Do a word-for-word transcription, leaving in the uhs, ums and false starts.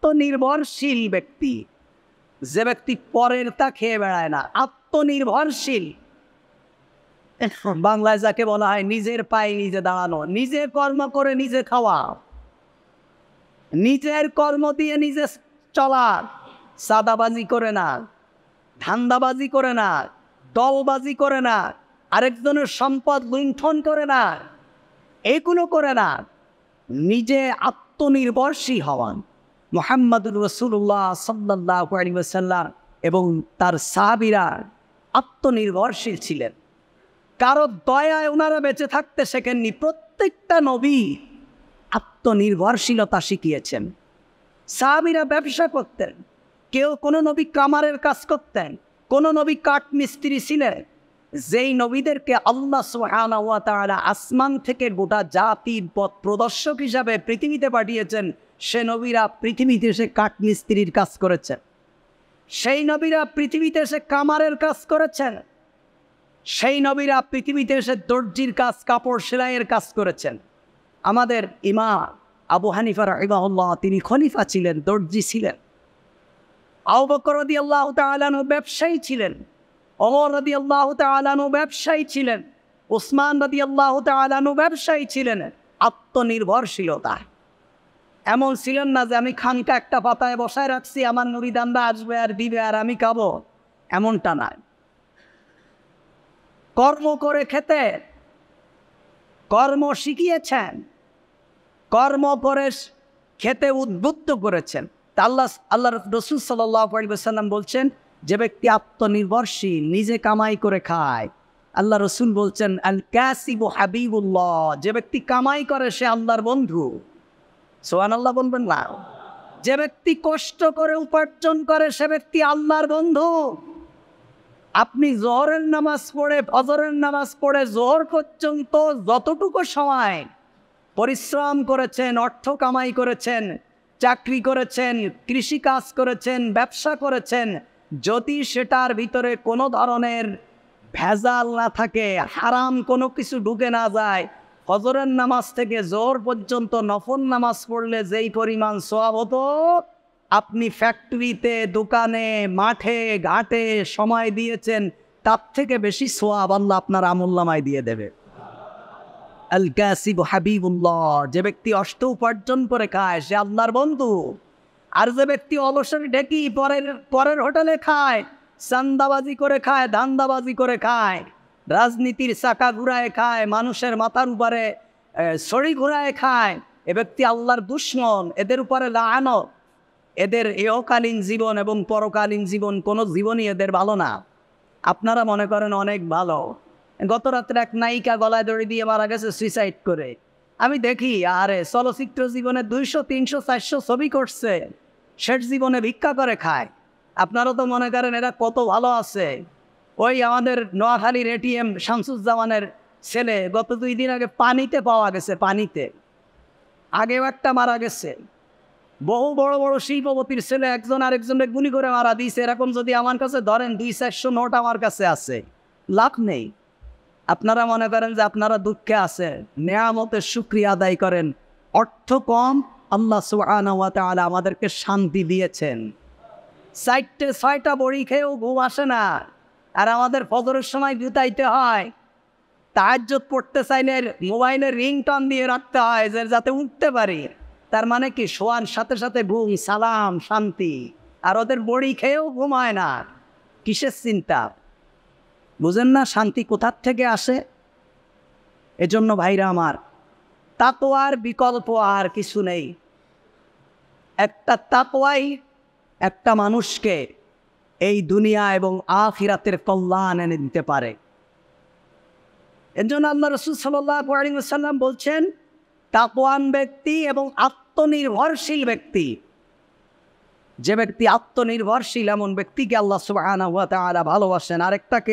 আত্মনির্ভরশীল ব্যক্তি, যে ব্যক্তি পরের তা খেয়ে বেড়ায় না, আত্মনির্ভরশীল। বাংলায় যাকে বলা হয় নিজের পায়ে নিজে দাঁড়ানো, নিজে কর্ম করে নিজে খাওয়া, নিজের কর্ম দিয়ে নিজে চলা, সাদাবাজি করে না, ধান্দাবাজি করে না, দলবাজি করে না, আরেকজনের সম্পদ লুণ্ঠন করে না, এগুলো করে না, নিজে আত্মনির্ভরশীল হওয়ান। মুহাম্মদুর রাসূলুল্লাহ সাল্লাল্লাহু আলাইহি ওয়াসাল্লাম এবং তার সাহাবীরা আত্মনির্ভরশীল ছিলেন। কারো দয়ায় ওনারা বেঁচে থাকতে শেখেননি। প্রত্যেকটা নবী আত্মনির্ভরশীলতা শিখিয়েছেন। সাহাবীরা ব্যবসা করতেন, কেউ কোনো নবী কামারের কাজ করতেন, কোনো নবী কাঠ মিস্ত্রি ছিলেন। যেই নবীদেরকে আল্লাহ সুবহানাহু ওয়া তাআলা আসমান থেকে গোটা জাতির পথ প্রদর্শক হিসাবে পৃথিবীতে পাঠিয়েছেন, সে নবীরা পৃথিবীতে এসে কাঠ মিস্ত্রির কাজ করেছেন, সেই নবীরা পৃথিবীতে এসে কামারের কাজ করেছেন, সেই নবীরা পৃথিবীতে এসে দর্জির কাজ, কাপড় সেলাইয়ের কাজ করেছেন। আমাদের ইমাম আবু হানিফা রাহিমাহুল্লাহ, তিনি খলিফা ছিলেন, দর্জি ছিলেন। আবু বকর রাদিয়াল্লাহু তাআলা আনহু ব্যবসায়ী ছিলেন, ওমর রাদিয়াল্লাহু তাআলা আনহু ব্যবসায়ী ছিলেন, উসমান রাদিয়াল্লাহু তাআলা আনহু ব্যবসায়ী ছিলেন। আত্মনির্ভরশীলতা এমন ছিলেন না যে আমি খানকা একটা পাতায় বসায় রাখছি, আমার মুরিদানরা আসবে আর দিবে আর আমি খাবো, এমনটা নয়। কর্ম করে খেতে, কর্ম শিখিয়েছেন, কর্ম করে খেতে উদ্বুদ্ধ করেছেন। আল্লাহ আল্লাহ রাসূল সাল্লাল্লাহু আলাইহি ওয়াসাল্লাম বলছেন, যে ব্যক্তি আত্মনির্ভরশীল, নিজে কামাই করে খায়, আল্লাহ রসুল বলছেন আল কাসিবু হাবিবুল্লাহ, যে ব্যক্তি কামাই করে সে আল্লাহর বন্ধু। সুবহানাল্লাহ বলবেন না? যে ব্যক্তি কষ্ট করে উপার্জন করে সে ব্যক্তি আল্লাহর বন্ধু। আপনি জোহরের নামাজ পড়ে, ফজরের নামাজ পড়ে জোহর পর্যন্ত যতটুকু সময় পরিশ্রম করেছেন, অর্থ কামাই করেছেন, চাকরি করেছেন, কৃষি কাজ করেছেন, ব্যবসা করেছেন, যদি সেটার ভিতরে কোনো ধরনের ভেজাল না থাকে, হারাম কোনো কিছু ঢুকে না যায়, ফজরের নামাজ থেকে জোহর পর্যন্ত নফল নামাজ পড়লে যেই পরিমাণ সওয়াব হতো, আপনি ফ্যাক্টরিতে, দোকানে, মাঠে ঘাটে সময় দিয়েছেন, তার থেকে বেশি সওয়াব আল্লাহ আপনার আমলনামায় দিয়ে দেবে। আল কাসিব হাবিবুল্লাহ, যে ব্যক্তি অষ্ট উপার্জন করে খায় সে আল্লাহর বন্ধু। আর যে ব্যক্তি অলসের ঢেকি পরের পরের হোটেলে খায়, চান্দাবাজি করে খায়, ধান্দাবাজি করে খায়, রাজনীতির চাকা ঘুরায় খায়, মানুষের মাথার উপরে ছড়ি ঘুরায় খায়, এ ব্যক্তি আল্লাহর দুশমন। এদের উপরে লাআনত। এদের ইহকালীন জীবন এবং পরকালীন জীবন, কোনো জীবনই এদের ভালো না। আপনারা মনে করেন অনেক ভালো। গত রাত্রে এক নায়িকা গলায় দড়ি দিয়ে মারা গেছে সুইসাইড করে। আমি দেখি আরে চলচ্চিত্র জীবনে দুইশো তিনশো চারশো ছবি করছে, শেষ জীবনে ভিক্ষা করে খায়। আপনারা তো মনে করেন এরা কত ভালো আছে। ওই আমাদের নোয়াখালীর এটিএম শামসুজ্জামানের ছেলে গত দুই দিন আগে পানিতে পাওয়া গেছে, পানিতে। আগেও একটা মারা গেছে। বহু বড় বড় শিল্পপতির ছেলে একজন আরেকজনের গুলি করে মারা দিয়েছে। এরকম যদি আমার কাছে ধরেন দুই চারশো নোট আমার কাছে আছে, লাভ নেই। আপনারা মনে করেন যে আপনারা দুঃখে আছেন, নেয়ামতের শুকরিয়া আদায় করেন। অর্থ কম, আল্লাহ সুবহানাহু ওয়া তাআলা আমাদেরকে শান্তি দিয়েছেন। চারটে ছয়টা বড়ি খেয়েও ঘুম আসে না, আর আমাদের ফজরের সময় বিতাইতে হয়। তাহাজ্জুদ পড়তে চাইলে মোবাইলের রিংটন দিয়ে রাখতে হয় যে যাতে উঠতে পারি। তার মানে কি শোয়ার সাথে সাথে ঘুম, সালাম, শান্তি। আর ওদের বড়ি খেয়েও ঘুম হয় না। কিসের চিন্তা? বুঝেন না শান্তি কোথার থেকে আসে? এজন্য ভাইরা আমার, তাকওয়ার বিকল্প আর কিছু নেই। একটা তাকওয়াই একটা মানুষকে এই দুনিয়া এবং আখিরাতের কল্যাণ এনে দিতে পারে। এর জন্য আল্লাহ রাসূল সাল্লাল্লাহু আলাইহি ওয়াসাল্লাম বলছেন, তাকওয়ান ব্যক্তি এবং আত্মনির্ভরশীল ব্যক্তি, যে ব্যক্তি আত্মনির্ভরশীল এমন ব্যক্তিকে আল্লাহ সুবহানাহু ওয়া তাআলা ভালোবাসেন। আরেকটাকে